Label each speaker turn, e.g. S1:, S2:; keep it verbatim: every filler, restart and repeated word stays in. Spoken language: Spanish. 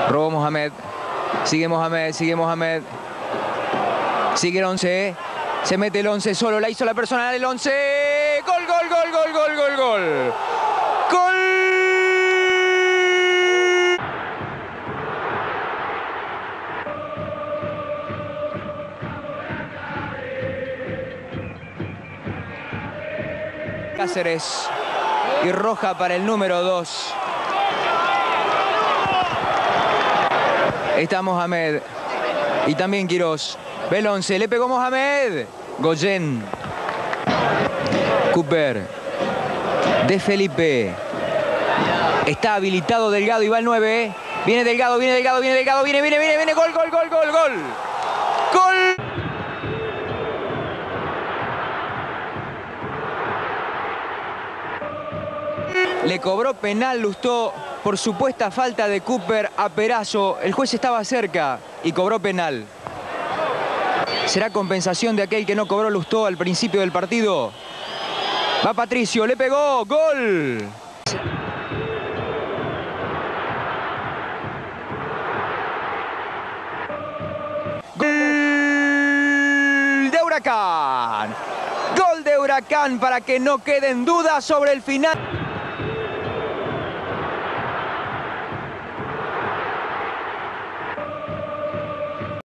S1: Robó Mohamed. Sigue Mohamed, sigue Mohamed. Sigue el once. Se mete el once solo, la hizo la personal el once. Gol, gol, gol, gol, gol, gol, gol. Gol. Cáceres. Y roja para el número dos. Está Mohamed. Y también Quirós. Ve el once. Le pegó Mohamed. Goyen. Cooper. De Felipe. Está habilitado Delgado y va el nueve. Viene Delgado, viene Delgado, viene Delgado, viene, viene, viene, viene. Gol, gol, gol, gol, gol. Gol. Le cobró penal Lustó por supuesta falta de Cooper a Perazo. El juez estaba cerca y cobró penal. ¿Será compensación de aquel que no cobró Lustó al principio del partido? Va Patricio, le pegó, gol. Gol de Huracán. Gol de Huracán para que no queden dudas sobre el final.